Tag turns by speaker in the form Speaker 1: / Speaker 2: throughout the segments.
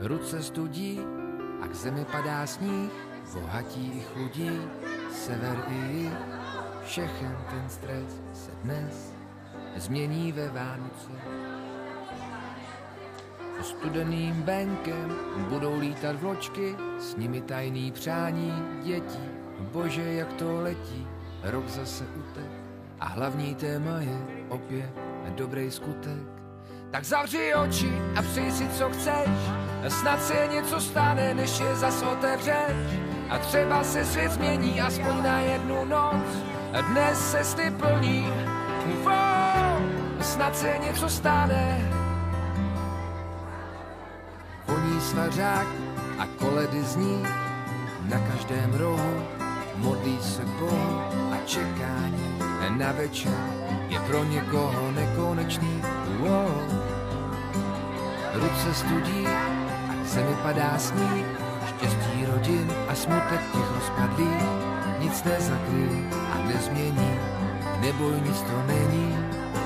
Speaker 1: ruce studí a k zemi padá sníh, bohatí i chudí, sever i jih, všechen ten stres se dnes změní ve Vánoce. Studeným venkem budou lítat vločky, s nimi tajný přání dětí. Bože, jak to letí, rok zase utek a hlavní téma je opět dobrý skutek. Tak zavři oči a přij si, co chceš, snad se něco stane, než je zas otevřeš. A třeba se svět změní aspoň na jednu noc, dnes se sny plní, snad se něco stane. Voní svařák a koledy zní na každém rohu, modlí se Bohu a čekání na večer je pro někoho nekonečný. Ruce studí a k zemi padá sníh, štěstí rodin a smutek těch rozpadlých nic nezakryje a nezmění, neboj, nic to není.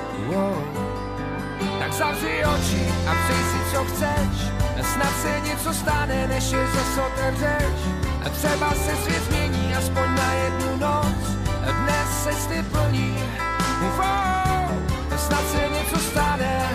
Speaker 1: Tak zavři oči a přij si, co chceš, snad se něco stane, než je zase otevřeš. A třeba se svět změní aspoň na jednu noc, dnes se sny plní, snad se něco stane.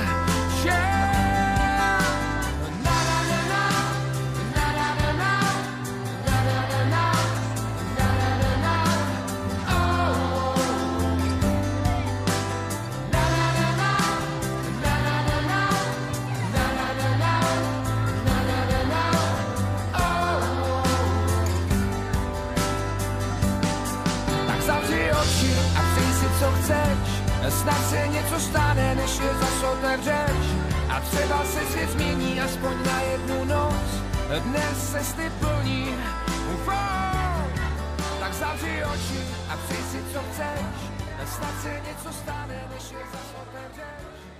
Speaker 1: Co chceš, snad se něco stane, než je zas otevřeš. A třeba se svět změní aspoň na jednu noc, dnes se sny plní. Tak zavři oči a přij si, co chceš, snad se něco stane, než je zas otevřeš.